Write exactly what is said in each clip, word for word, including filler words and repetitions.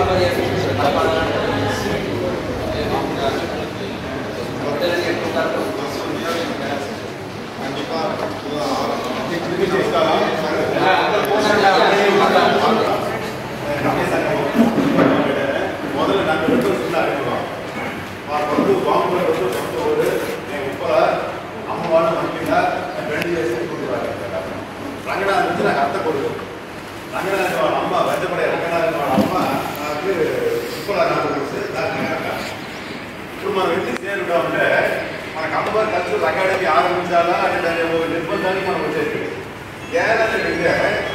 முதல்ல நாங்கள் ரெண்டு வருஷம் அறிமுகம் வந்து பாம்பு வந்து சொந்த ஊர் என் உப்பல அம்மாவான மந்திரில ரெண்டு வயசுக்கு கொடுக்குறாங்க ரங்கநாதன் வந்து நாங்கள் அத்தை கொடுக்குறோம். ரங்கநாதன் அம்மா வெஞ்சப்படைய ரங்கநாதன் அம்மா నాకు ఉప్పల నాకు ఇప్పుడు మనం ఎందుకు చేరుగా ఉంటే మనకు అమ్మవారి కల్చరల్ అకాడమీ ఆరంభించాలా అంటే దాని ఒక నిర్బంధానికి మనం వచ్చేది ఏంటంటే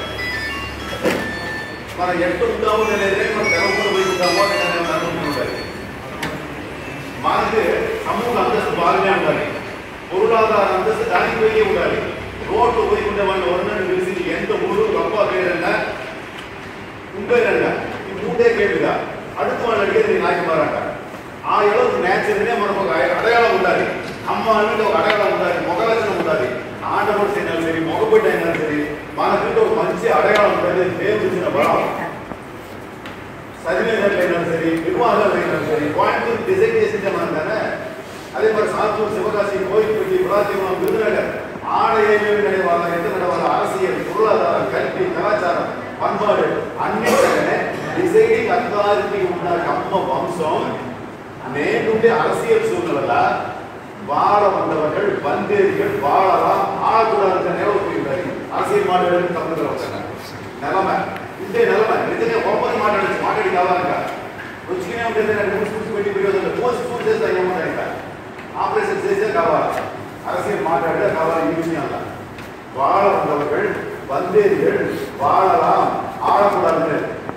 మనం ఎక్కడ ఉంటామో తెలియదే మనం తెలంగాణ పోయి ఉంటామో అని అనుకుంటుంటారు. మనకి సమూహ అంతస్తు బాగానే ఉండాలి, పొరులాధార అంతస్తు దానికి పోయి ఉండాలి. రోడ్లు పోయి ఉండే వాళ్ళు ఎవరినైనా తెలిసి ఎంత ఊరు గొప్ప పేరన్నా ఉండేదన్నా ఈ మూడే కేటుగా அடுத்து వాళ్ళు అడిగేది నాయకుమారంట. ఆ ఎడవ నేచర్నే మనకు ఒక అడయాళం ఉండాలి, అమ్మ అనేది ఒక అడయాళం ఉండాలి, మొగలక్షణం ఉండాలి. ఆడపడి అయినా సరే మొగబిడ్డ అయినా సరే మనకంటే ఒక మంచి అడయాళం ఉండాలి. దేవుడు ఇచ్చిన బలం చదివేటట్లయినా సరే నిర్వాహాలైనా సరే కోయంబత్తూరు డిజైన్ చేసిందే మనం కదా. అదే మరి సాంతూరు శివకాశి కోయిల్పట్టి పురాతీవం విరుదునగర్ ఆడ ఏమేమి నడవాల ఎంత నడవాల அரசியல் பொருளாதாரம் கல்வி கலாச்சாரம் பண்பாடு అన్నిటికనే డిసైడింగ్ అథారిటీ ఉన్న కమ్మ వంశం నేనుండే அரசியல் சூழ்நிலையில வாழ வந்தவர்கள் வந்தேரிகள் வாழலாம் ஆளக்கூடாதுன்ற நிலவு போயிருந்தாரு. அரசியல் மாடுகளுக்கு தமிழ் வச்சாங்க நிலைமை ఇంతే నిలమ నిజంగా ఓపెన్ మాట్లాడచ్చు, మాట్లాడి కావాలంట రుచిగానే ఉంటుంది. నాకు మూసి మూసి పెట్టి పోయి పోసి పూజ చేస్తా ఏమన్నా ఇంకా ఆపరేషన్ చేసే కావాలి, அரசியல் மாట్లాட காவால ఈ విషయాల வாழ வந்தவர்கள் வந்தேரிகள் வாழலாம் ஆளக்கூடாது.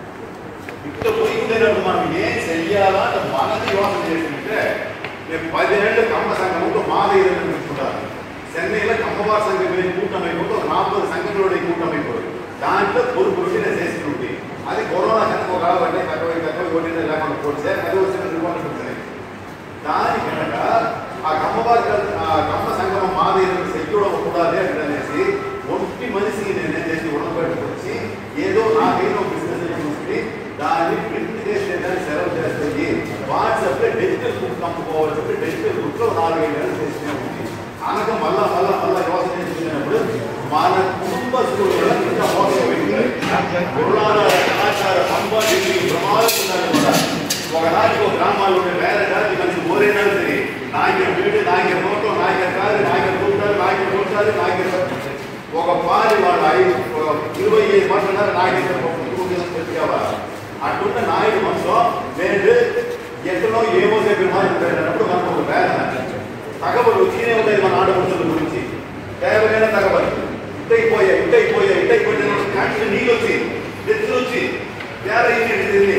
ఇట్లా పోయిందేనప్పుడు మనం ఏం చెయ్యాలా అంటే మనది యోచన చేసింటే రేపు పదిహేళ్ళు కమ్మ సంఘంలో మాదేదని పెట్టుకుంటారు. చెన్నైలో కమ్మవారి సంఘం కూటమైపోతే ఒక నాలుగు సంఘంలో కూటమైపోయి దాంట్లో పొరుగు పొరుగు చేసి అది కరోనా కనుక ఒక రాబట్టే తక్కువ తక్కువ ఓటీ లేకుండా పోతే అది వచ్చిన రిపోర్ట్ వచ్చినాయి. దాని కనుక ఆ కమ్మవారి ఆ కమ్మ సంగమం మాదేదని సెక్యూర్ కూడాలి అనేసి ఒంటి మనిషికి నేనేం చేసి ఉండబెట్టుకు వచ్చి ఏదో నాకేదో బిజినెస్ చూసి దాన్ని ప్రింట్ చేసే దాన్ని సెలవు చేస్తుంది. వాట్సాప్లో డిజిటల్ బుక్ పంపుకోవాలి చెప్పి డిజిటల్ బుక్లో నాలుగైదు నెలలు చేస్తూనే ఉంది. అనక మళ్ళా మళ్ళా మళ్ళా యోచన చేసుకున్నప్పుడు మన కుటుంబ ఇంకా మోసం పెట్టింది పొరులాధార సమాచార పంపాలి ప్రమాదం కూడా ఒకనాటికి ఒక గ్రామాల్లో ఉండే వేరే జాతి మంచి ఓరేనా సరే నాయకుడు వీడు నాయకుడు నోట్లో నాయకుడు కాదు నాయకుడు కూర్చాలి నాయకుడు కూర్చాలి నాయకుడు ఒక పారి వాళ్ళు ఐదు ఇరవై ఐదు మాట్లాడారు నాయకుడు కావాలి. అట్లున్న నాయుడు వంశం నేను ఎక్కడో ఏమో చెప్పిన మాట్లాడినప్పుడు మనకు ఒక వేదన తగబలు వచ్చినే ఉంటాయి మన ఆడపడుతుల గురించి కేవలమైన తగబలు ఇట్టయిపోయా ఇట్టయిపోయా ఇట్టయిపోయిన కంటి నీళ్ళు వచ్చి ఎత్తులు వచ్చి ఏరైంది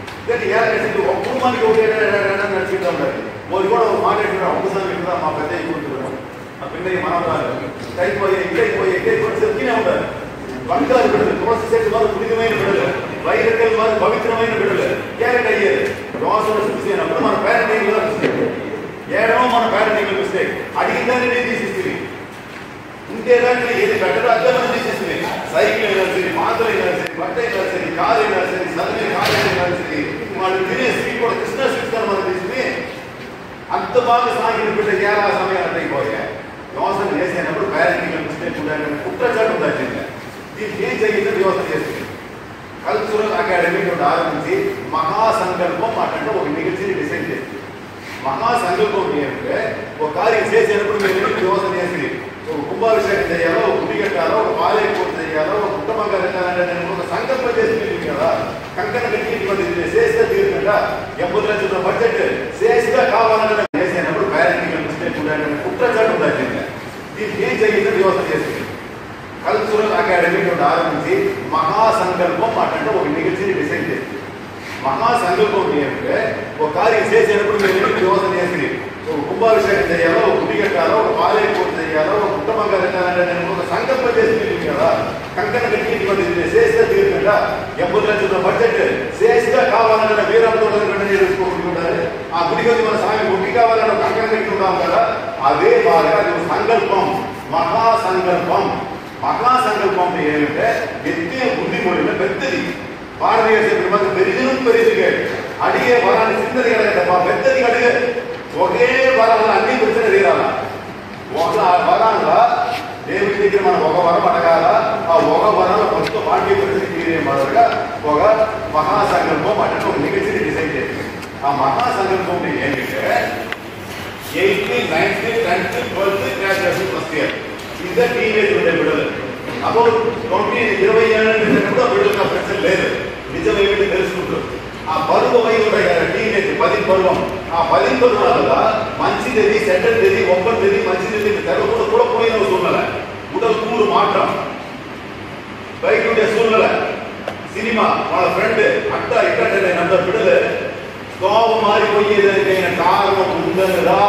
ఏరైంది ఒక కుటుంబానికి ఒకటి నడిచిద్దాం ఉండాలి. వాళ్ళు కూడా మాట్లాడుతున్నారు ఒక్కసారి ఇక్కడ మా పెద్ద ఎక్కుంటున్నాం మా పిల్ల మనవరాలు ఇట్టయిపోయా ఇట్టయిపోయా ఇట్టయిపోయి చెప్తూనే ఉండాలి. బంగారు బిడ్డలు తులసి చెట్టు వారు పుణ్యమైన బిడ్డలు వైరకల్ వారు పవిత్రమైన బిడ్డలు క్యారెట్ అయ్యేది దోషలు చూసినప్పుడు మన పేరెంటింగ్ మిస్టేక్ ఏడమో మన పేరెంటింగ్ మిస్టేక్ అడిగిందాన్ని నేను తీసేస్తుంది ఇంకేదాన్ని ఏది బెటర్ అర్థమని తీసేస్తుంది. సైకిల్ అయినా సరే మాటలు అయినా సరే బట్ట అయినా సరే కారు అయినా సరే చదివే కారు అయినా సరే వాళ్ళు తినే స్వీట్ కూడా కృష్ణ స్వీట్ మనం తీసుకుని అంత బాగా సాగిన బిడ్డ ఏలా సమయాలు అయిపోయాయి. యోచన చేసేటప్పుడు పేరెంటింగ్ మిస్టేక్ ఉండాలని కుట్రచాటు ఉండాలి. దీనికి ఏం జరిగిందని యోచన చేస్తుంది. కల్చరల్ అకాడమీ ఆరంభించి మహాసంకల్పం అంటే ఒక మిగిల్చి డిసైడ్ చేస్తుంది. మహాసంకల్పం ఏంటంటే ఒక కార్యం చేసేటప్పుడు మీరు యోచన చేసి ఒక కుంభాభిషేకం చేయాలో ఒక గుడి కట్టాలో ఒక పాలయ పూర్తి చేయాలో ఒక కుటుంబంగా కట్టాలంటే నేను ఒక సంకల్పం చేసి కదా కంకణ కట్టి చేస్తే తీరుతుంట ఎనభై లక్షల బడ్జెట్ చేసిగా కావాలని చేసేటప్పుడు పేరెంటింగ్ మిస్టేక్ ఉండాలని కుట్రచాటు ఉండాలి. దీనికి ఏం జరిగిందని యోచన చేస్తుంది. కల్చరల్ అకాడమీ ఆరంభించి మహాసంకల్పం అంటే ఒక మిగిల్చి డిసైడ్ చేస్తుంది. మహాసంకల్పం ఏంటంటే ఒక కార్యం చేసేటప్పుడు మీరు యోచన చేసి ఒక కుంభాభిషేకం చేయాలో ఒక గుడి కట్టాలో ఒక పాలయ పూర్తి చేయాలో ఒక కుటుంబంగా కట్టాలంటే నేను ఒక సంకల్పం చేసి కదా కంకణ కట్టి చేస్తే తీరుతుంట ఎనభై లక్షల బడ్జెట్ చేసిగా కావాలన్న వీరంతో నేర్చుకుంటుంటారు. ఆ గుడికి వచ్చి మన స్వామి గుడి కావాలని కంకణ కట్టి ఉంటాం కదా అదే బాగా సంకల్పం మహాసంకల్పం. మహాసంకల్పం ఏమంటే ఎత్తే బుద్ధి పోయిన పెద్దది பாரதிய பெருமாள் பெரிதும் பெரிதுகள் அடியே வராது சிந்தனை கிடையாதுப்பா பெத்ததி கடுகு ஒகே வராது அன்னி பிரச்சனை தீராங்க வராங்களா தேவி சீக்கிரமான ஒக வர மாட்டேங்காதா ஆ ஒக வராத ஃபஸ்ட்டு வாழ்க்கை பிரச்சனை தீரே மாதிரி ஒக மகாசங்கல்பம் அப்படின்னு ஒரு நிகழ்ச்சி டிசைன் செய்யுது ஆ மகாசங்கல்பம் ஏன்கிட்ட eighth ninth tenth twelfth graduation first year இந்த டீனேஜ் ఉండే బిడ్డలు అప్పుడు ట్వంటీ ఇరవై ఏళ్ళ కూడా బిడ్డలకు ప్రశ్న లేదు నిజం ఏమిటి తెలుసుకుంటారు ఆ పరువు వై ఉంటాయి కదా టీనేజ్ పది పరువం ఆ పది పరువాల మంచిది సెటిల్ది ఒప్పంది మంచిది తెలవకుండా కూడా పోయిన సూழ்நிலை உடல் கூறு மாற்றம் பைக்குடைய சூழ்நிலை சினிமா వాళ్ళ ఫ్రెండ్ అట్ట ఇక్కడే నమ్మ బిడ్డలు దోవ మారిపోయేదానికి కారణం ఉందనరా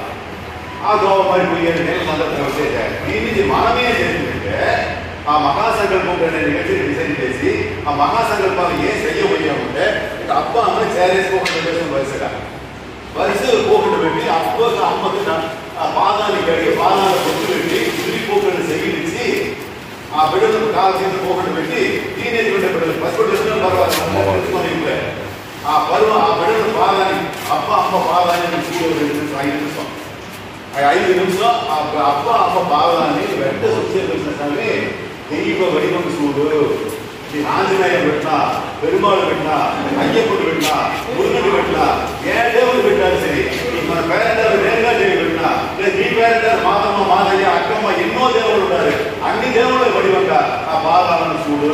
ఆ దోవ మారిపోయేది సందర్భం దీనికి మనమే చేస్తుంటే ఆ మహాసంకల్పం అనే నిగతి డిజైన్ చేసి ఆ మహాసంకల్పాలు ఏం చెయ్యబోయామంటే అబ్బా అమ్మ చేరేసుకోకుండా చేసిన వరుసగా వరుస పోకుండా పెట్టి అబ్బగా అమ్మకి ఆ పాదాన్ని కడిగి పాదాల పొత్తు పెట్టి ఉసిరిపోకుండా చెయ్యించి ఆ బిడ్డలకు కాల్సిన పోకుండా పెట్టి టీనేజ్ ఉండే బిడ్డలు పసిపడి వచ్చిన తర్వాత ఆ పరువు ఆ బిడ్డల పాదాన్ని అబ్బా అమ్మ పాదాన్ని చూడలేదు ఐదు నిమిషం ఐదు నిమిషం ఆ అబ్బా అమ్మ పాదాన్ని వెంట వచ్చే தெய்வ வடிவம் சூடு ஆஞ்சநேயம் పెట్టినా பெருமாள் పెట్టినా ஐயப்பன் పెట్టినా முருகன் పెట్టినా ஏன் தேவன் పెట్టాலும் சரி మన పేరెంటారు నేరుగా దేవి పెట్టినా లేదా నీ పేరెంటారు మాతమ్మ మాదయ్య అక్కమ్మ ఎన్నో దేవుళ్ళు ఉన్నారు అన్ని దేవుళ్ళ వడివంగా ఆ పాదాలను చూడు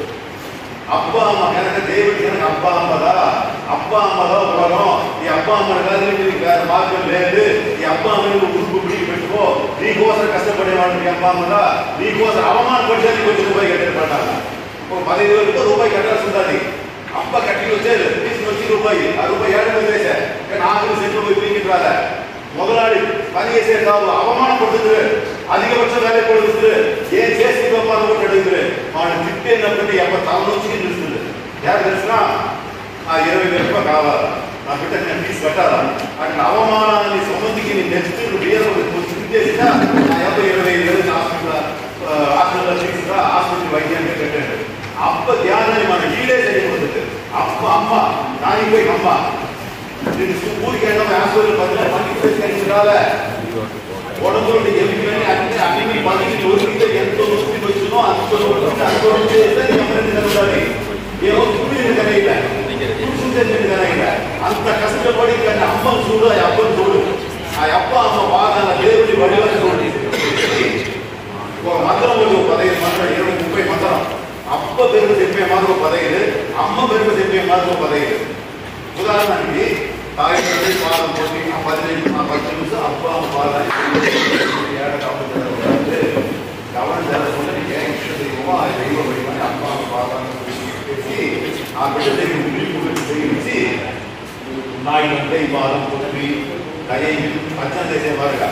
అబ్బా అమ్మ కనుక దేవుడి కనుక అబ్బా అమ్మదా అబ్బా అమ్మదా ఉలగం ఈ అబ్బా అమ్మని కాదు మార్గం లేదు ఈ అబ్బా అమ్మని నువ్వు గుర్తు పిడికి పెట్టుకో నీకోసం కష్టపడేవాడిని అబ్బా అమ్మదా నీకోసం అవమానం పడితే కొంచెం రూపాయి కట్టాలి పడాలి ఒక పదిహేను వేలకు రూపాయి కట్టాల్సి ఉంటుంది అబ్బ కట్టి వచ్చేది తీసుకుని వచ్చి రూపాయి ఆ రూపాయి ఏడు మంది వేసా కానీ ఆఖరి సెంట్లు పోయి పీకి రాలే మొదలాడి పని చేసే కాదు అవమానం పడుతుంది அதிகபட்சம் வேலை கொடுக்குது ஏன் சேசி கோபால போட்டு எடுக்குது அவனை திட்டே நம்பி எப்ப தவணோச்சு நிறுத்துது யார் தெரிச்சுனா நான் ఇరవై వేల రూపాయలు కావాలి నా బిడ్డ నేను ఫీజు కట్టాలా అక్కడ అవమానాన్ని సంబంధించి నేను నెక్స్ట్ చేసినా నా యాభై ఇరవై ఐదు వేలు హాస్పిటల్ హాస్పిటల్ తీసుకురా హాస్పిటల్ వైద్యాన్ని కట్టాడు అప్ప ధ్యానాన్ని మన ఈడే చేయబడుతుంది అప్ప అమ్మ నాని పోయి అమ్మ నేను ఊరికి వెళ్ళడం హాస్పిటల్ పదిలో పనికి కలిసిరాలే உடம்புல எலும்புகள் அన్ని அన్ని பதவிக்கு ஒதுக்கிட்டு எந்த நோக்கி வச்சனோ அந்த நோக்கி அந்த நோக்கி எதை நம்ம நடந்தாலே ஏதோ துணியில கரையில சுத்தத்துல கரையில அந்த கஷ்டப்படி கண்ட அம்மா சூடு அப்பா சூடு ஆ அப்பா அம்மா பாதால தேவடி வடிவ சூடு ஒரு மந்திரம் ஒரு பதினைந்து மந்திரம் இருபது முப்பது மந்திரம் அப்பா பெருமை செப்பே மாதிரி பதினைந்து அம்மா பெருமை செப்பே மாதிரி பதினைந்து உதாரணத்துக்கு தாய் தந்தை பாதம் போட்டு பதினைந்து பத்து நிமிஷம் அப்பா அம்மா பாதாளி ஏழை கவனம் கவனம் தர சொல்ல ஏன் இஷ்ட தெய்வமோ அது தெய்வ வழிபாடு அப்பா அம்மா பாதாளி பேசி ஆ பிள்ளை தெய்வம் விழிப்புணர்வு தெரிவிச்சு நாய் தந்தை பாதம் போட்டு தயை பச்சை தேசிய பாருங்க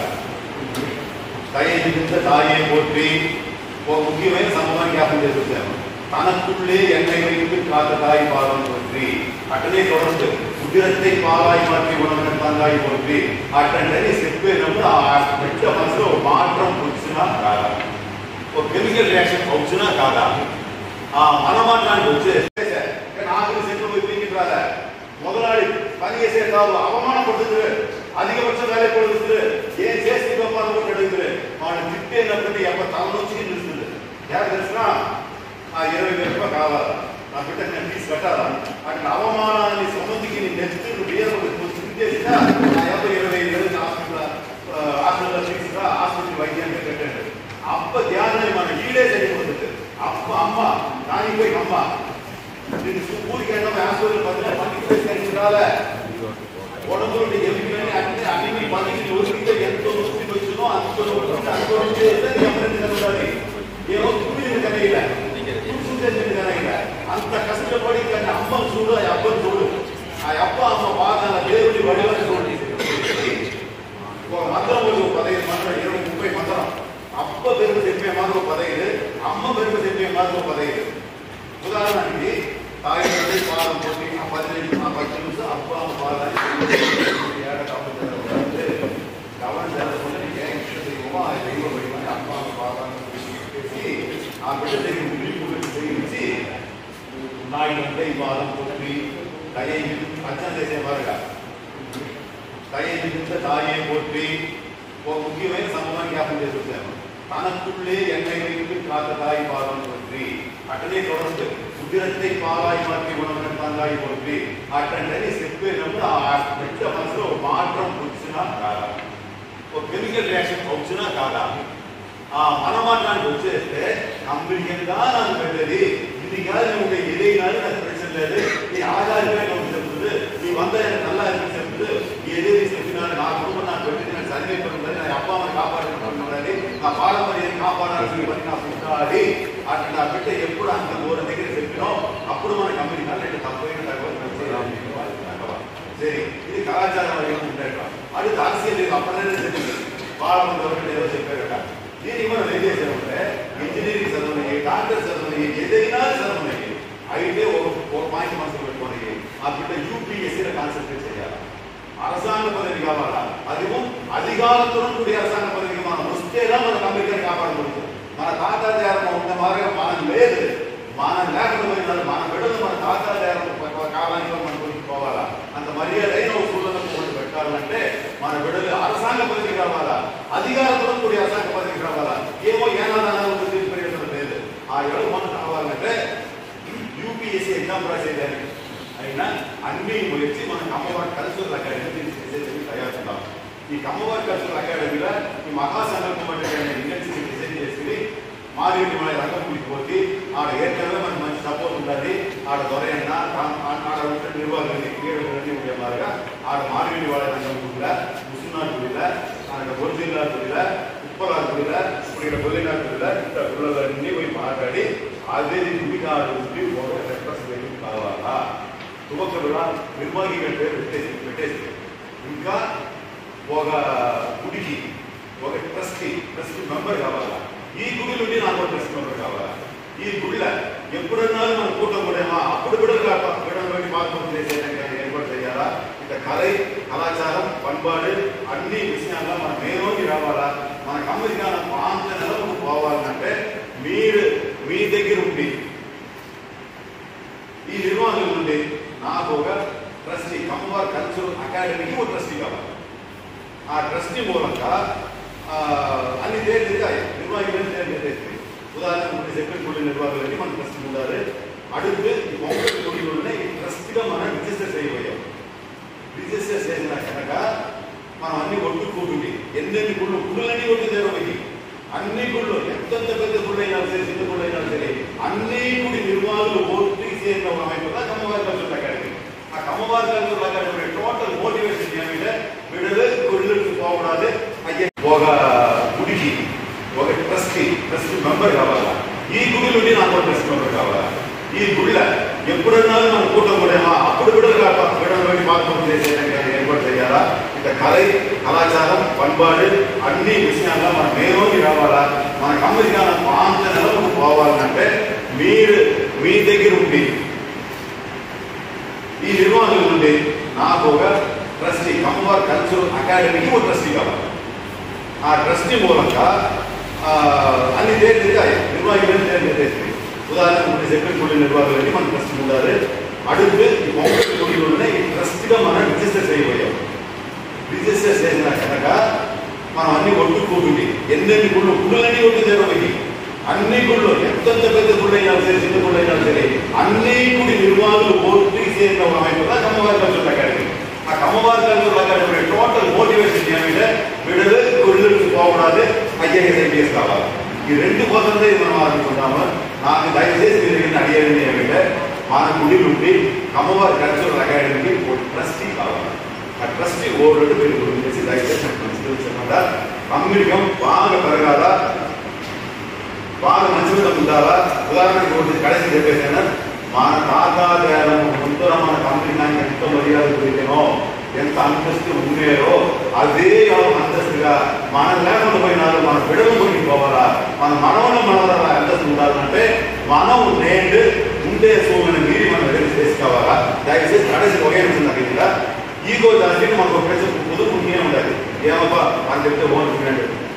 தயை மிகுந்த தாயை போற்றி முக்கியமான சமூகம் ஞாபகம் చేస్తారు தனக்குள்ளே எண்ணெய் வைத்து காத்த தாய் பாதம் போற்றி அட்டனை தொடர்ந்து உதிரத்தை பாலாய் மாற்றி உணவு தந்தாய் போற்றி அட்டனை செப்பே நம்ம பெற்ற మనసులో மாற்றம் వచ్చినా కాదా ఒక కెమికల్ రియాక్షన్ వచ్చినా కాదా ఆ మనమాటానికి వచ్చే ఆఖరి సెట్లు పోయి పీకి రాలే మొదలాడి పని చేసే కాదు అవమానం పడుతుంది அதிகபட்ச வேலை கொடுக்குது ஏன் சேசி கோபால போட்டு எடுக்குது அவனை திட்டே நம்பி எப்ப தவணோச்சு நிறுத்துது யார் தெரிச்சுனா ఆ ఇరవై వేల రూపాయలు కావాలి నా బిడ్డ నేను ఫీజు కట్టాలా అక్కడ అవమానాన్ని సంబంధించి నేను నెక్స్ట్ చేసినా నా యాభై ఇరవై ఐదు వేలు హాస్పిటల్ హాస్పిటల్ తీసుకురా హాస్పిటల్ వైద్యాన్ని కట్టాడు అప్ప ధ్యానాన్ని మన ఈడే చేయబడుతుంది అప్ప అమ్మ నాని పోయి అమ్మ నేను ఊరికి వెళ్ళడం హాస్పిటల్ పదిలో పనికి కలిసిరాలే உடம்புல எலும்புகள் அన్ని அన్ని பதவிக்கு ஒதுக்கிட்டு எந்த நோக்கி வச்சனோ அந்த நோக்கி அந்த நோக்கி எதை நம்ம நடந்தாலே ஏதோ துணியில கரையில சுத்தத்துல கரையில அந்த கஷ்டப்படி கண்ட அம்மா சூடு அப்பா சூடு ஆ அப்பா அம்மா பாதாள தேவடி வடிவ சூடு ஒரு மந்திரம் ஒரு பதினைந்து மந்திரம் இருபது முப்பது மந்திரம் அப்பா பெருமை செப்பே மாதிரி பதினைந்து அம்மா பெருமை செப்பே மாதிரி பதினைந்து உதாரணத்துக்கு தாய் தந்தை பாதம் போட்டு பதினைந்து பத்து நிமிஷம் அப்பா அம்மா பாதாளி ஏழை கவனம் தர சொல்ல ஏன் இஷ்ட தெய்வமோ அது தெய்வ வழிபாடு அப்பா அம்மா பாதாளி பேசி ஆ பிள்ளை தெய்வம் விழிப்புணர்வு தெரிவிச்சு நாய் போற்றி தயை அச்சம் தேசியம் பாருங்க தயை மிகுந்த தாயை போற்றி முக்கியమైన சமூகம் ஞாபகம் చేస్తాము தனக்குள்ளே என்னை வைத்து காத்த தாய் பாதம் போற்றி அட்டனே தொடர்ந்து உதிரத்தை பாலாய் மாற்றி உணவன தந்தாய் போற்றி అట్టంటే చెప్పేటప్పుడు ఆ బిడ్డ మనసులో మాత్రం వచ్చినా కాదా ఒక కెమికల్ రియాక్షన్ వచ్చినా కాదా ఆ మనమాటానికి వచ్చేస్తే కంప్లీట్గా నాకు పెట్టేది ఇది కాదు నువ్వు ఎదైనాலும் నాకు பிரச்சனை లేదు நீ ஆகாரமே நமக்கு చెప్తుంది நீ வந்த எனக்கு நல்லா இருக்கு చెప్తుంది ఏదేది చెప్పినాను నా కుటుంబం నాకు పెట్టింది నాకు సర్వే పడుతుంది నా అప్ప అమ్మని కాపాడుకుంటున్నది నా పారంపర్యాన్ని కాపాడాల్సిన పని నాకు ఉండాలి అట్లా నా బిడ్డ ఎప్పుడు అంత ఓర దగ్గర చెప్పినో అప్పుడు మన కంపెనీ అంటే తప్పైన తర్వాత సరే ఇది కళాచారం వల్ల ఉంటాయి అది దాల్సి లేదు అప్పుడైనా చెప్పింది వాళ్ళ ముందు ఏదో చెప్పారట దీన్ని మనం ఏం చేసామంటే ఇంజనీరింగ్ చదవని డాక్టర్ చదవని ఏదైనా చదవని అయితే ఒక ఒక పాయింట్ మనసులో పెట్టుకోని ఆ బిడ్డ యూపీఎస్సీలో కాన్సన్ట్రేట్ చేయాలి அரசாங்க பதவி காவாలా அதுவும் அதிகாரத்துடன் கூடிய அரசாங்க பதவிக்கு మనం వస్తేలా మన కంపెనీని కాపాడబడుతుంది మన తాతాదారం ఉన్న మార్గం మనం లేదు మనం లేకపోయినా మన బిడ్డలు మన తాతాదారం కావాలని మనం కోరుకోవాలా అంత మర్యాదైన ఉసూలను ముందు పెట్టాలంటే మన బిడ్డలు அரசாங்க పదవి కావాలా అధికారతుடன் కూడియ அரசாங்க పదవి కావాలా ఏమో ఏనాదానాలు ప్రయోజనం లేదు ఆ ఏడు మనం కావాలంటే యూపీఎస్సీ ఎగ్జామ్ రాసేదానికి అయినా అన్ని వచ్చి మన కమ్మవారి కల్చరల్ అకాడమీ చేసేది తయారు చేద్దాం ఈ కమ్మవారి కల్చరల్ అకాడమీలో ఈ మహాసంకల్పం అంటే ఇండస్ట్రీ డిజైన్ చేసి మారేడు మన రంగంపూడికి పోతే ఆడ ఏర్కనే మనకు మంచి సపోర్ట్ ఉంటుంది ఆడ దొరైనా ఆడ ఉంటే నిర్వాహకులు క్రీడలన్నీ ఉండేవారుగా ఆడ మారేడు వాళ్ళ రంగంపూడిలో ముసునాడు గుడిలో ఆడ గొర్జిల్లా గుడిలో ఉప్పలాడు గుడిలో ఇప్పుడు ఇక్కడ గొల్లినాడు గుడిలో ఇంత గుళ్ళలన్నీ పోయి మాట్లాడి అదే గుడికాడు ఉండి ఒక రిప్రజెంటేటివ్ కావాలా ఒక నిర్వాహిగా పేరు పెట్టేసి పెట్టేసి ఇంకా ఒక గుడికి ఒక ట్రస్టీ ట్రస్ట్ మెంబర్ కావాలా ఈ గుడి నుండి నాకు ట్రస్ట్ మెంబర్ కావాలా ఈ గుడిలో ఎప్పుడన్నాலும் మనం కూటం కూడేమా అప్పుడు బిడలు బిడలు మార్పులు చేసేదానికి ఏర్పాటు చేయాలా ఇక కళ కళాచారం పண்பாடு అన్ని విషయాల్లో మనం మేలోకి రావాలా మన కంపెనీగా పాంత నెలకు పోవాలంటే మీరు మీ దగ్గర ఉండి ఈ నిర్వాహకుల నుండి నాకు ఒక ట్రస్టీ కమ్మవారి కల్చరల్ అకాడమీకి ఒక ట్రస్టీ కావాలి ఆ ట్రస్టీ మూలంగా అన్ని తేలిగా నిర్వాహకులు తేలింది ఉదాహరణకు సెకండ్ గుడి నిర్వాహకులని మన ట్రస్టీ ఉండాలి అడుగు మొదటి గుడిలోనే ఈ ట్రస్టీగా మనం రిజిస్టర్ చేయబోయాం రిజిస్టర్ చేసిన కనుక మనం అన్ని ఒట్టుకుంటుంది ఎన్నెన్ని గుళ్ళు గుళ్ళన్నీ ఒట్టు తెరవకి అన్ని గుళ్ళు ఎంతెంత పెద్ద గుళ్ళు అయినా సరే చిన్న గుళ్ళు అయినా సరే అన్ని గుడి నిర్వాహకులు ఓటు చేసిన కమ్మవారి కల్చరల్ అకాడమీ ఆ Kammavari cultural academy total motivation ఏమిటంటే విడుదల గుళ్ళకి పోకూడదు అయ్యే ఒక గుడికి ఒక ట్రస్టీ ట్రస్ట్ మెంబర్ కావాలా ఈ గుడి నుండి నాకు ట్రస్ట్ మెంబర్ కావాలా ఈ గుడిలో ఎప్పుడన్నాலும் మనం కూటం కూడేమా అప్పుడు బిడలు బిడలు మార్పులు చేసేదానికి ఏర్పాటు చేయాలా ఇక కళ కళాచారం పண்பாடு అన్ని విషయాల్లో మనం మేలోకి రావాలా మన కంపెనీగా పాంత నెలకు పోవాలంటే మీరు మీ దగ్గర ఉండి ఈ నిర్వాహకుల నుండి నాకు ఒక ట్రస్టీ కమ్మవారి కల్చరల్ అకాడమీకి ఒక ట్రస్టీ కావాలి ఆ ట్రస్టీ మూలంగా అన్ని తేలిగా నిర్వాహకులు తేలింది ఉదాహరణకు సెకండ్ గుడి నిర్వాహకులని మన ట్రస్టీ ఉండాలి అడుగు మొదటి గుడిలోనే ఈ ట్రస్టీగా మనం రిజిస్టర్ చేయబోయాం రిజిస్టర్ చేసిన కనుక మనం అన్ని ఒట్టుకుంటుంది ఎన్నెన్ని గుళ్ళు గుళ్ళన్నీ ఒట్టు తెరవకి అన్ని గుళ్ళు ఎంతెంత పెద్ద గుళ్ళు అయినా సరే చిన్న గుళ్ళు అయినా సరే అన్ని గుడి నిర్వాహకులు ఓటు చేసిన కమ్మవారి కల్చరల్ అకాడమీ ఆ Kammavari cultural academy total motivation ఏమిటంటే విడుదల గుళ్ళకి పోకూడదు ఐఏఎస్ ఐపీఎస్ కావాలి ఈ రెండు కోసంతో మనం ఆడుకుంటాము నాకు దయచేసి మీరు అడిగేది ఏమిటంటే మన గుడి నుండి కమ్మవారి కల్చరల్ అకాడమీకి ఒక ట్రస్టీ కావాలి ఆ ట్రస్టీ ఓటు మీరు గురి చేసి దయచేసి చెప్పకుండా కమ్యూనికం బాగా పెరగాల బాగా మంచిగా ఉండాలా ఉదాహరణకు కడసి చెప్పేసాను మన తాతాదారం ముందర మన కంపెనీ ఎంత మర్యాద దొరికినో ఎంత అంతస్తు ఉండేరో అదే అంతస్తుగా మనం లేకుండా పోయినారు మన బిడలు కొరికి పోవాలా మన మనవలు మన అంతస్తు ఉండాలంటే మనం నేడు ఉండే సోమని మీరి మనం రెడీ చేసుకోవాలా దయచేసి కడసి ఒకే నాకు ఈగో దానికి మనకు ప్రతి పొదుపు ఉండే ఉండాలి ఏమబ్బా అని చెప్తే ఓన్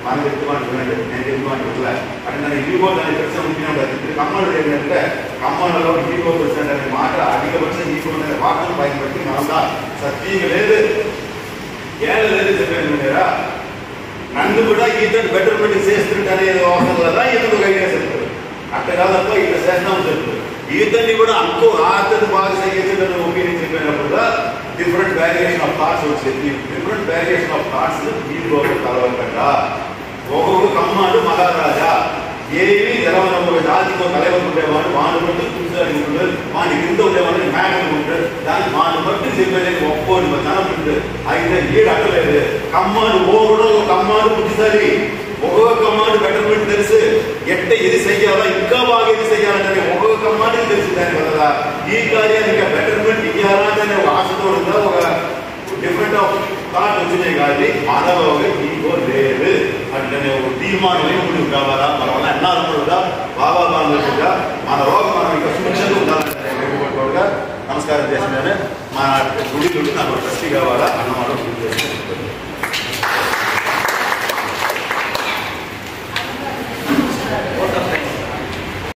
మనం చెప్తామని వినండి, నేను చెప్తామని వినలే అంటే నన్ను ఈగో దాని ప్రశ్న ఉంటూనే ఉండదు. ఇప్పుడు కమ్మలు ఏంటంటే కమ్మలలో ఈగో ప్రశ్న అనే మాట అధిక పక్షం ఈగో అనే వార్తను పైన బట్టి మనదా సత్యం లేదు ఏం లేదు చెప్పాను మీరా నన్ను కూడా ఈతను బెటర్మెంట్ చేస్తుంటే అనేది అవసరం కదా ఈతను ఐడియా చెప్తారు అట్ట కాదప్ప ఇట్లా చేస్తామని చెప్తారు. ఈతన్ని కూడా అనుకో ఆతను బాగా చేయించడం ఒపీనియన్ చెప్పినప్పుడు డిఫరెంట్ వేరియేషన్ ఆఫ్ థాట్స్ వచ్చేది. డిఫరెంట్ వేరియేషన్ ఆఫ్ థాట్స్ వీళ్ళు కలవకుండా ఒక్కొక్క కమ్మాడు మహారాజా ఏమి తెలవన ఒక జాతితో కలవలు ఉండేవాడు వాడు బట్టి చూసాడు ఉంటాడు వాడిని కింద ఉండేవాడిని మేకలు ఉంటాడు దాన్ని వాడిని బట్టి చెప్పేది ఒక్కోటి జనం ఉంటుంది. అయితే ఈడు అట్టలేదు కమ్మాడు ఓ కూడా ఒక కమ్మాడు బుద్ధిసారి ఒక్కొక్క కమ్మాడు బెటర్మెంట్ తెలుసు ఎట్ట ఇది చెయ్యాలా ఇంకా బాగా ఇది చెయ్యాలంటే ఒక్కొక్క కమ్మాడికి తెలుసు దాని వల్ల ఈ కార్యానికి బెటర్మెంట్ ఇవ్వాలా అనే ఒక ఆశతో ఉందా ఒక డిఫరెంట్ ఆఫ్ థాట్ వచ్చినాయి కానీ మానవ ఈగో లేదు అట్లనే ఒక తీర్మానమైన ముందుకు కావాలా మన వల్ల అన్నారముడుగా బాబా బాగా మన రోగం మనం ఇంకా సురక్షగా ఉండాలంటే నమస్కారం చేసినాను మా గుడి నుండి నాకు ట్రస్టీ కావాలా అన్న